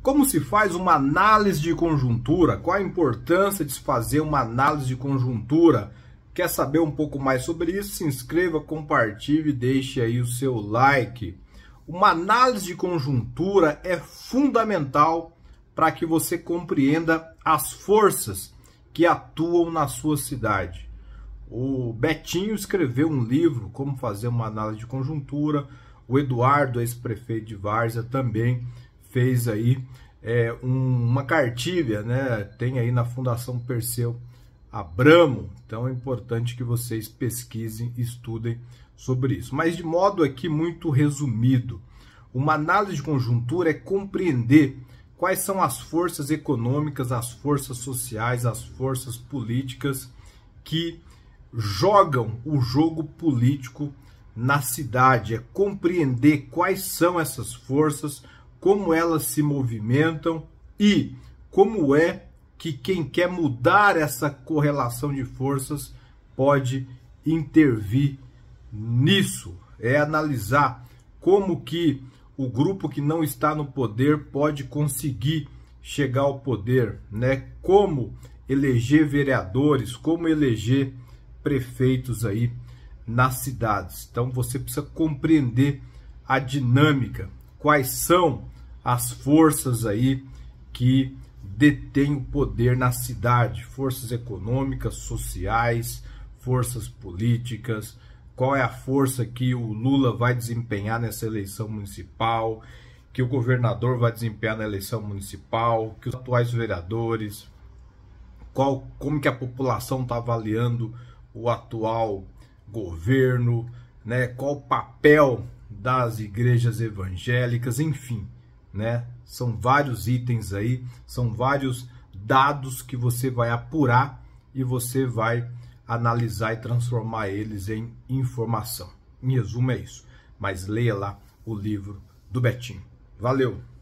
Como se faz uma análise de conjuntura? Qual a importância de se fazer uma análise de conjuntura? Quer saber um pouco mais sobre isso? Se inscreva, compartilhe e deixe aí o seu like. Uma análise de conjuntura é fundamental para que você compreenda as forças que atuam na sua cidade. O Betinho escreveu um livro, Como Fazer uma Análise de Conjuntura. O Eduardo, ex-prefeito de Várzea, também fez aí uma cartilha, né? Tem aí na Fundação Perseu Abramo. Então é importante que vocês pesquisem, estudem sobre isso. Mas de modo aqui muito resumido, uma análise de conjuntura é compreender quais são as forças econômicas, as forças sociais, as forças políticas que jogam o jogo político na cidade. É compreender quais são essas forças, como elas se movimentam e como é que quem quer mudar essa correlação de forças pode intervir nisso. É analisar como que o grupo que não está no poder pode conseguir chegar ao poder, né? Como eleger vereadores, como eleger prefeitos aí nas cidades. Então você precisa compreender a dinâmica, quais são as forças aí que detêm o poder na cidade, forças econômicas, sociais, forças políticas, qual é a força que o Lula vai desempenhar nessa eleição municipal, que o governador vai desempenhar na eleição municipal, que os atuais vereadores, como que a população está avaliando o atual governo, né? Qual o papel das igrejas evangélicas, enfim, né? São vários itens aí, são vários dados que você vai apurar e você vai analisar e transformar eles em informação. Em resumo é isso, mas leia lá o livro do Betinho. Valeu!